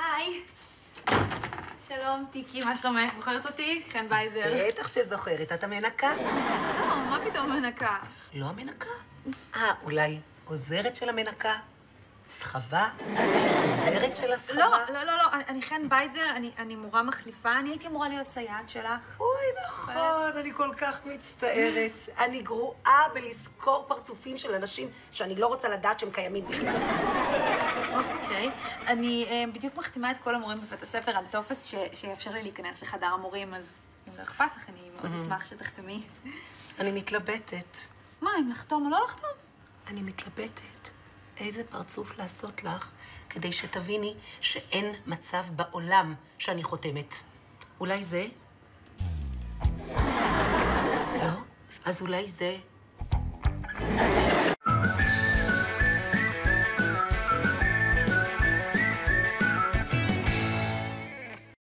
היי. שלום, טיקי, מה שלומך? זוכרת אותי? חן בייזר. בטח שזוכרת. את המנקה? לא, מה פתאום מנקה? לא המנקה? אולי עוזרת של המנקה? סחבה? עוזרת של הסחבה? לא, אני חן בייזר, אני מורה מחליפה, אני הייתי אמורה להיות סייעת שלך. אוי, נכון, אני כל כך מצטערת. אני גרועה בלזכור פרצופים של אנשים שאני לא רוצה לדעת שהם קיימים בכלל. אוקיי. אני בדיוק מחתימה את כל המורים בבית הספר על טופס שיאפשר לי להיכנס לחדר המורים, אז אם לא אכפת לך, אני מאוד אשמח שתחתמי. אני מתלבטת. מה, אם לחתום או לא לחתום? אני מתלבטת. איזה פרצוף לעשות לך כדי שתביני שאין מצב בעולם שאני חותמת. אולי זה? לא? אז אולי זה?